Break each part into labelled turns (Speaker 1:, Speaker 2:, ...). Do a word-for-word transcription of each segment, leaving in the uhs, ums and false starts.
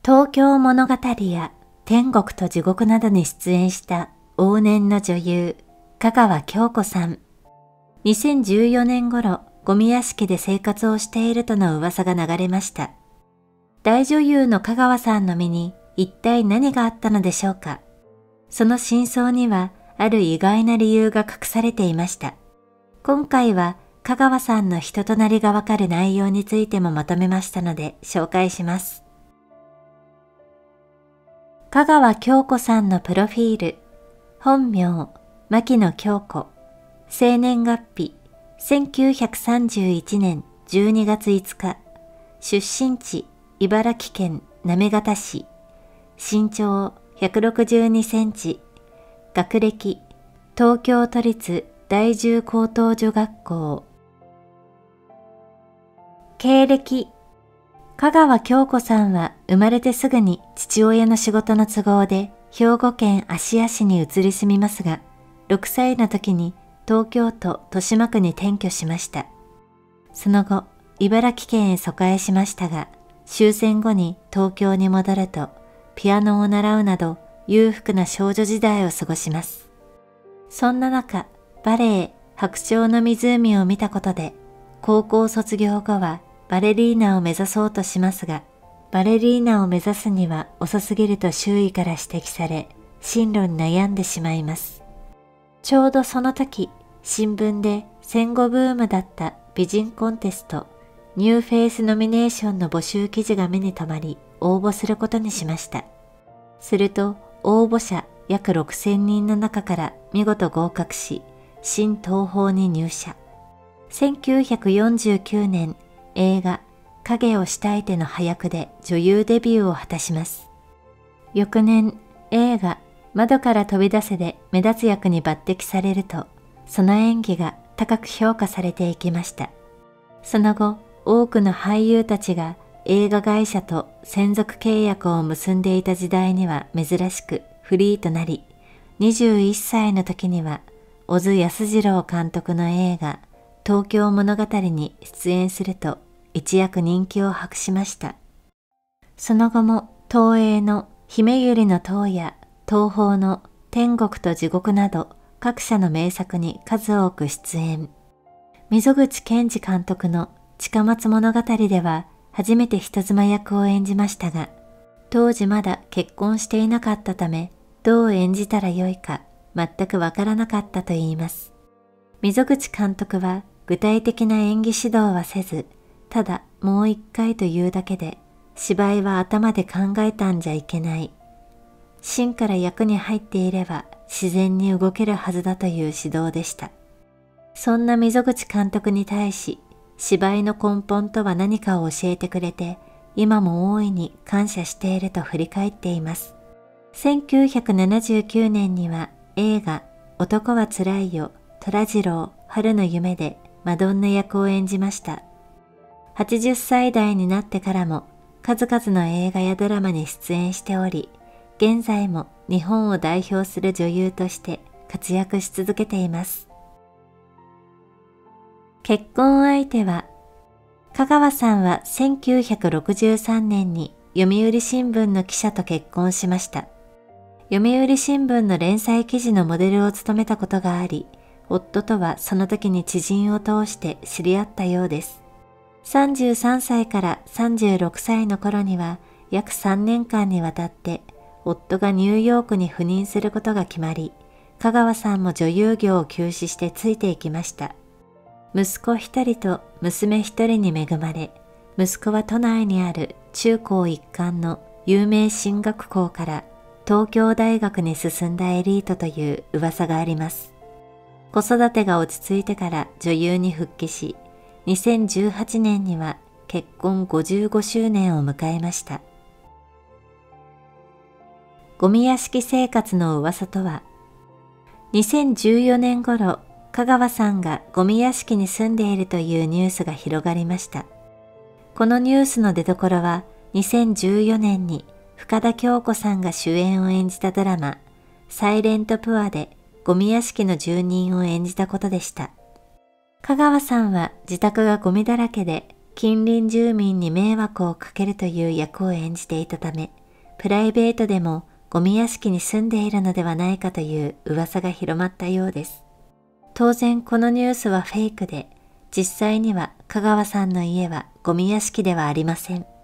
Speaker 1: 東京物語や天国と地獄などに出演した往年の女優、香川京子さん。にせんじゅうよねん頃、ゴミ屋敷で生活をしているとの噂が流れました。大女優の香川さんの身に一体何があったのでしょうか。その真相にはある意外な理由が隠されていました。今回は香川さんの人となりがわかる内容についてもまとめましたので紹介します。香川京子さんのプロフィール。本名、牧野京子。生年月日、せんきゅうひゃくさんじゅういちねんじゅうにがついつか。出身地、茨城県行方市。身長ひゃくろくじゅうにセンチ。学歴、東京都立第十高等女学校。経歴。香川京子さんは生まれてすぐに父親の仕事の都合で兵庫県芦屋市に移り住みますが、ろくさいの時に東京都豊島区に転居しました。その後、茨城県へ疎開しましたが、終戦後に東京に戻ると、ピアノを習うなど裕福な少女時代を過ごします。そんな中、バレエ白鳥の湖を見たことで、高校卒業後はバレリーナを目指そうとしますが、バレリーナを目指すには遅すぎると周囲から指摘され、進路に悩んでしまいます。ちょうどその時、新聞で戦後ブームだった美人コンテスト、ニューフェイスノミネーションの募集記事が目に留まり、応募することにしました。すると、応募者約ろくせんにんの中から見事合格し、新東宝に入社。せんきゅうひゃくよんじゅうきゅうねん、映画影をしたいての配役で女優デビューを果たします。翌年、映画窓から飛び出せで目立つ役に抜擢されると、その演技が高く評価されていきました。その後、多くの俳優たちが映画会社と専属契約を結んでいた時代には珍しくフリーとなり、にじゅういっさいの時には小津安二郎監督の映画東京物語に出演すると一躍人気を博しました。その後も東映の姫百合の塔や東宝の天国と地獄など各社の名作に数多く出演。溝口健二監督の近松物語では初めて人妻役を演じましたが、当時まだ結婚していなかったため、どう演じたらよいか全くわからなかったといいます。溝口監督は具体的な演技指導はせず、ただもう一回というだけで、芝居は頭で考えたんじゃいけない。芯から役に入っていれば自然に動けるはずだという指導でした。そんな溝口監督に対し、芝居の根本とは何かを教えてくれて、今も大いに感謝していると振り返っています。せんきゅうひゃくななじゅうきゅうねんには映画男はつらいよ、虎次郎、春の夢でマドンナ役を演じました。はちじゅっさい代になってからも数々の映画やドラマに出演しており、現在も日本を代表する女優として活躍し続けています。結婚相手は、香川さんはせんきゅうひゃくろくじゅうさんねんに読売新聞の記者と結婚しました。読売新聞の連載記事のモデルを務めたことがあり、夫とはその時に知人を通して知り合ったようです。さんじゅうさんさいからさんじゅうろくさいの頃には約さんねんかんにわたって夫がニューヨークに赴任することが決まり、香川さんも女優業を休止してついていきました。息子一人と娘一人に恵まれ、息子は都内にある中高一貫の有名進学校から東京大学に進んだエリートという噂があります。子育てが落ち着いてから女優に復帰し、にせんじゅうはちねんには結婚ごじゅうごしゅうねんを迎えました。ゴミ屋敷生活の噂とは、にせんじゅうよねん頃、香川さんがゴミ屋敷に住んでいるというニュースが広がりました。このニュースの出所は、にせんじゅうよねんに深田恭子さんが主演を演じたドラマ、サイレントプアでゴミ屋敷の住人を演じたことでした。香川さんは自宅がゴミだらけで、 近隣住民に迷惑をかけるという役を演じていたため、プライベートでもゴミ屋敷に住んでいるのではないかという噂が広まったようです。当然このニュースはフェイクで、実際には香川さんの家はゴミ屋敷ではありません。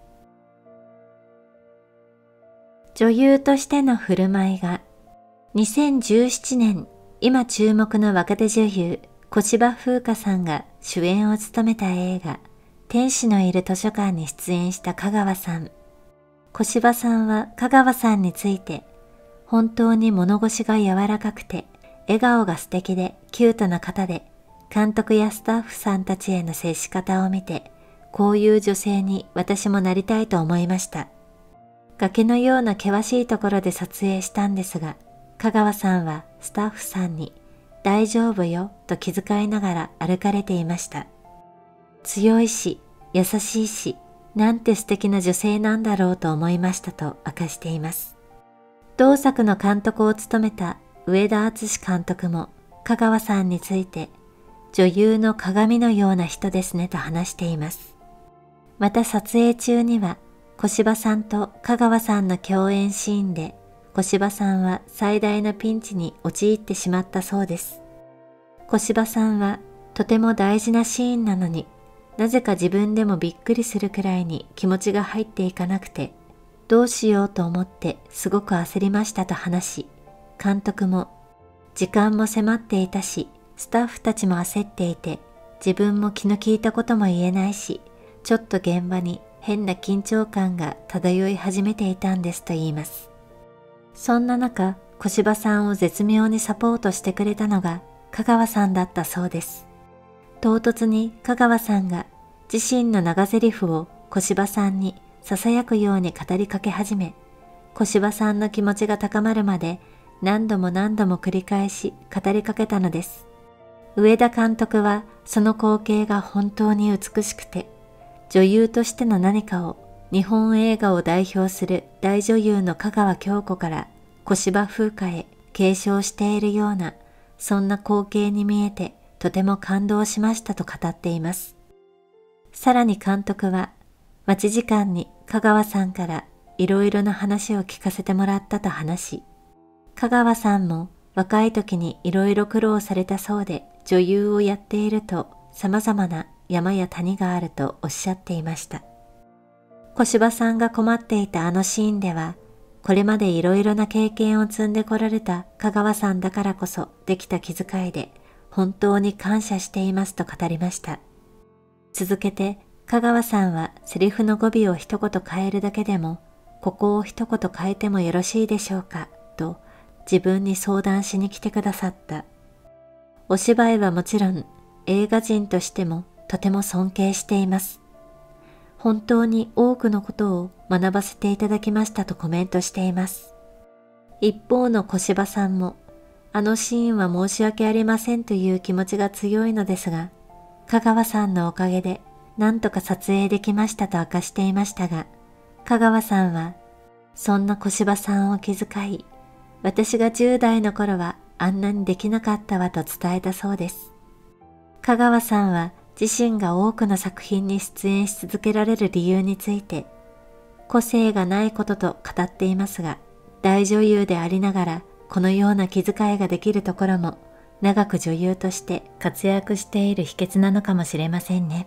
Speaker 1: 女優としての振る舞いが、にせんじゅうななねん、今注目の若手女優、小芝風花さんが主演を務めた映画、天使のいる図書館に出演した香川さん。小芝さんは香川さんについて、本当に物腰が柔らかくて、笑顔が素敵でキュートな方で、監督やスタッフさんたちへの接し方を見て、こういう女性に私もなりたいと思いました。崖のような険しいところで撮影したんですが、香川さんはスタッフさんに大丈夫よと気遣いながら歩かれていました。強いし、優しいし、なんて素敵な女性なんだろうと思いましたと明かしています。同作の監督を務めた上田敦監督も香川さんについて女優の鏡のような人ですねと話しています。また撮影中には小芝さんと香川さんの共演シーンで小芝さんは最大のピンチに陥ってしまったそうです。小芝さんはとても大事なシーンなのになぜか自分でもびっくりするくらいに気持ちが入っていかなくてどうしようと思ってすごく焦りましたと話し、監督も時間も迫っていたしスタッフたちも焦っていて自分も気の利いたことも言えないしちょっと現場に変な緊張感が漂い始めていたんですと言います。そんな中、小芝さんを絶妙にサポートしてくれたのが香川さんだったそうです。唐突に香川さんが自身の長台詞を小芝さんに囁くように語りかけ始め、小芝さんの気持ちが高まるまで何度も何度も繰り返し語りかけたのです。上田監督はその光景が本当に美しくて、女優としての何かを日本映画を代表する大女優の香川京子から小芝風花へ継承しているような、そんな光景に見えてとても感動しましたと語っています。さらに監督は待ち時間に香川さんからいろいろな話を聞かせてもらったと話し、香川さんも若い時にいろいろ苦労されたそうで女優をやっていると様々な山や谷があるとおっしゃっていました。小芝さんが困っていたあのシーンでは、これまでいろいろな経験を積んでこられた香川さんだからこそできた気遣いで本当に感謝していますと語りました。続けて香川さんはセリフの語尾を一言変えるだけでも、ここを一言変えてもよろしいでしょうかと自分に相談しに来てくださった。お芝居はもちろん映画人としてもとても尊敬しています。本当に多くのことを学ばせていただきましたとコメントしています。一方の小芝さんも、あのシーンは申し訳ありませんという気持ちが強いのですが、香川さんのおかげで何とか撮影できましたと明かしていましたが、香川さんは、そんな小芝さんを気遣い、私がじゅう代の頃はあんなにできなかったわと伝えたそうです。香川さんは自身が多くの作品に出演し続けられる理由について、個性がないことと語っていますが、大女優でありながらこのような気遣いができるところも、長く女優として活躍している秘訣なのかもしれませんね。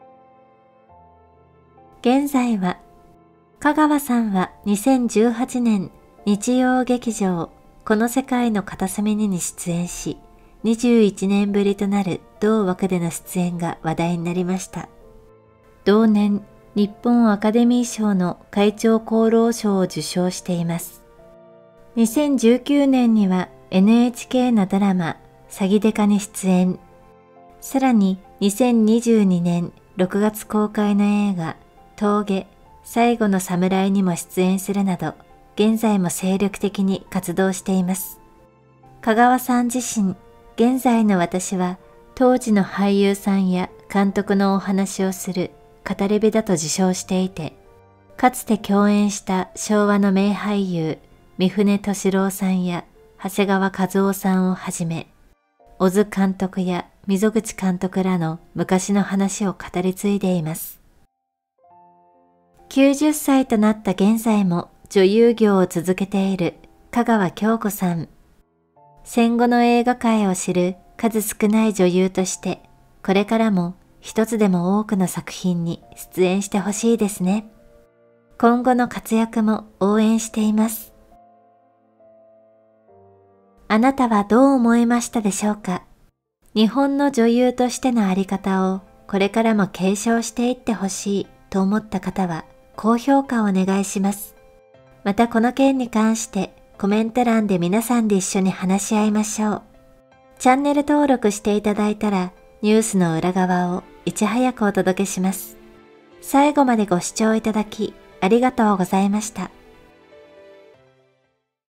Speaker 1: 現在は、香川さんはにせんじゅうはちねん日曜劇場この世界の片隅にに出演し、にじゅういちねんぶりとなる同枠での出演が話題になりました。同年、日本アカデミー賞の会長功労賞を受賞しています。にせんじゅうきゅうねんには エヌエイチケー のドラマ、詐欺デカに出演。さらににせんにじゅうにねんろくがつ公開の映画、峠、最後の侍にも出演するなど、現在も精力的に活動しています。香川さん自身、現在の私は当時の俳優さんや監督のお話をする語り部だと自称していて、かつて共演した昭和の名俳優、三船敏郎さんや長谷川一夫さんをはじめ、小津監督や溝口監督らの昔の話を語り継いでいます。 きゅうじゅっさいとなった現在も女優業を続けている香川京子さん。戦後の映画界を知る数少ない女優として、これからも一つでも多くの作品に出演してほしいですね。今後の活躍も応援しています。あなたはどう思いましたでしょうか？日本の女優としてのあり方をこれからも継承していってほしいと思った方は高評価をお願いします。またこの件に関してコメント欄で皆さんで一緒に話し合いましょう。チャンネル登録していただいたらニュースの裏側をいち早くお届けします。最後までご視聴いただきありがとうございました。